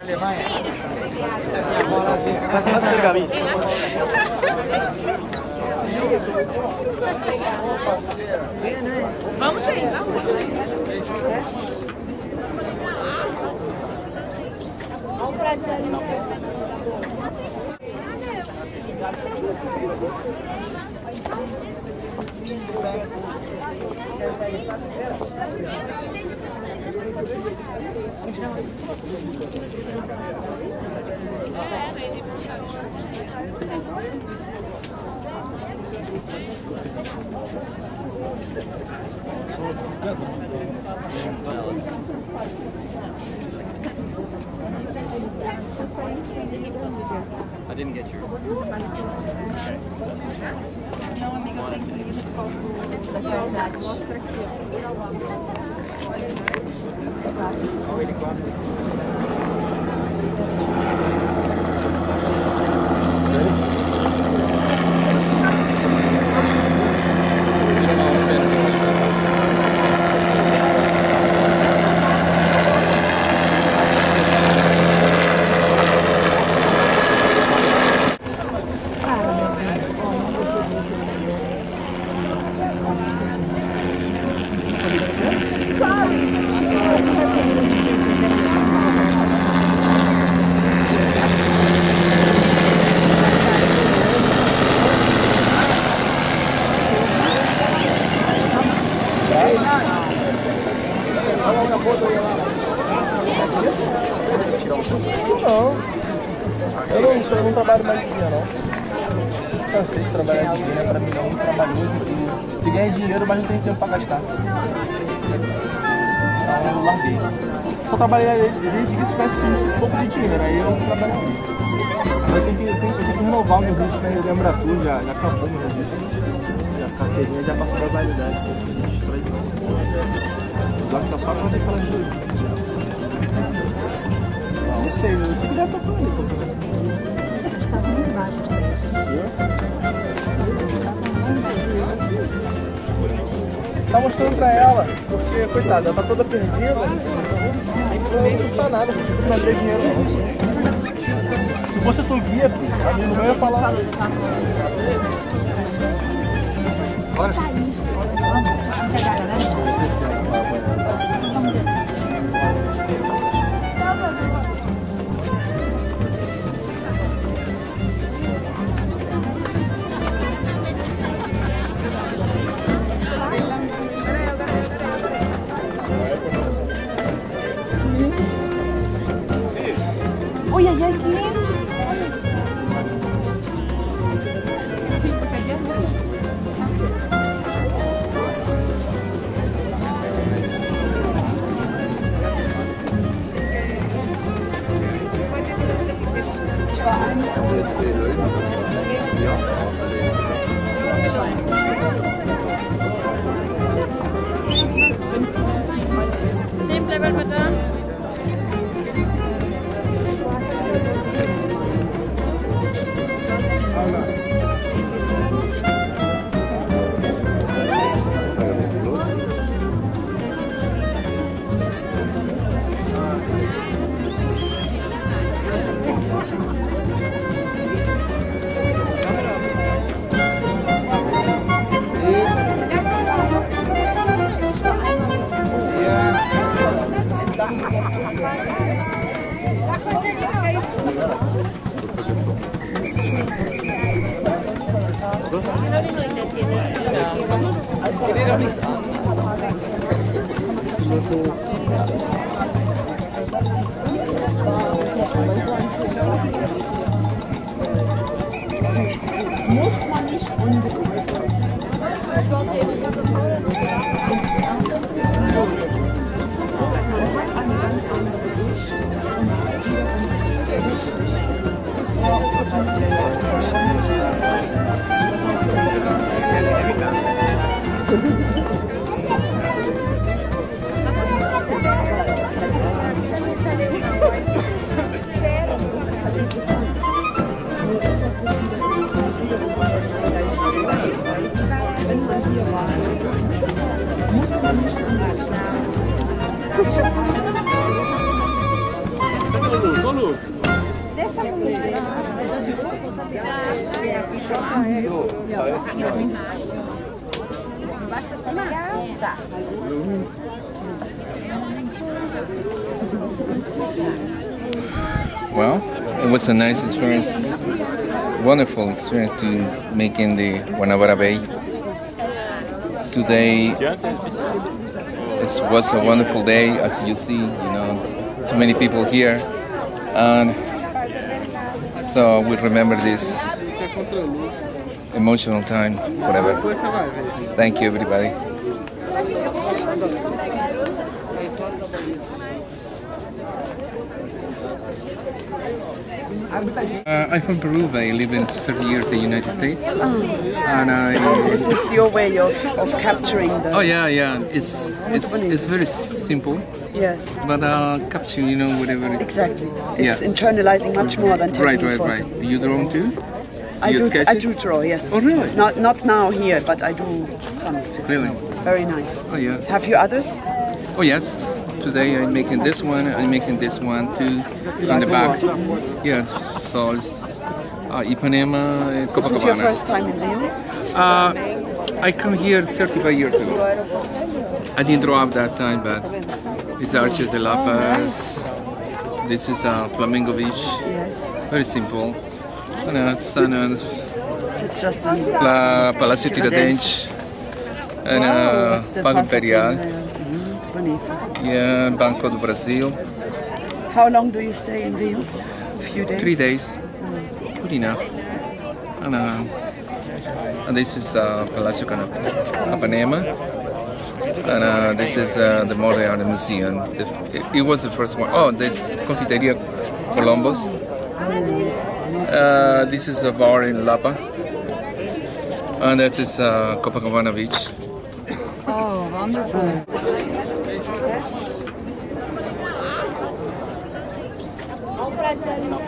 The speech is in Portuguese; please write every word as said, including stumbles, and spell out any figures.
Faz mais pergaminho. Vamos, gente, vamos. Vamos pra dentro. I didn't get your. Não, amiga, sem incluído por causa do- da verdade. Mostra aqui, Não, eu não, eu não trabalho mais de dia, não. Cansei de trabalhar de dia, né? Pra mim é muito trabalhoso e se ganha dinheiro, mas não tem tempo pra gastar. Então eu larguei. Só trabalhei desde que tivesse um pouco de dinheiro, aí eu não trabalho mais. Mas eu tenho que, eu tenho, eu tenho que renovar o meu registro, né? Lembra tudo, já, já acabou o meu registro. E a carteirinha já passou da validade, tem que registrar de novo. Só que tá só quando tem aquelas duas. Não sei, se quiser tá por aí. Está muito baixo. Tá mostrando pra ela, porque, coitada, ela tá toda perdida. Não custa nada, não vai ter dinheiro não. Se fosse tu guia, a minha não ia falar. Bora. Oi, ai, ai, que lindo! Team, bleib mal da. Ich will doch nichts an. Muss man nicht unbedingt. Espera. Well, it was a nice experience, wonderful experience to make in the Guanabara Bay. Today it was a wonderful day, as you see, you know, too many people here. And so we remember this emotional time forever. Thank you, everybody. Uh, I'm from Peru. I live in thirty years in the United States. Oh. And I. It is your way of, of capturing the. Oh yeah, yeah. It's it's it's very simple. Yes. But uh, capture, you know, whatever. It, exactly. It's yeah. internalizing much more than taking right, right, a photo. right. Do you draw too? Do I you do. sketch I it? do draw. Yes. Oh really? Not not now here, but I do some of it. Really? Very nice. Oh yeah. Have you others? Oh yes. Today I'm making this one. I'm making this one too. In the back. Yeah. So it's uh, Ipanema, Copacabana. Is it your first time in Rio? Uh, I come here thirty-five years ago. I didn't draw up that time, but it's Arches de La Paz. This is uh, Flamingo Beach. Yes. Very simple. And uh, it's, and, uh, It's just a La Palacio Tiradentes. And uh, Banco Imperial. Mm, bonito. Yeah, Banco do Brasil. How long do you stay in Rio? A few days? Three days. Good enough. And, uh, and this is uh, Palacio Capanema. And uh, this is uh, the Modern Museum. The, it, it was the first one. Oh, this is Confiteria Columbus. Uh, this is a bar in Lapa. And this is uh, Copacabana Beach. Oh, wonderful. Obrigado.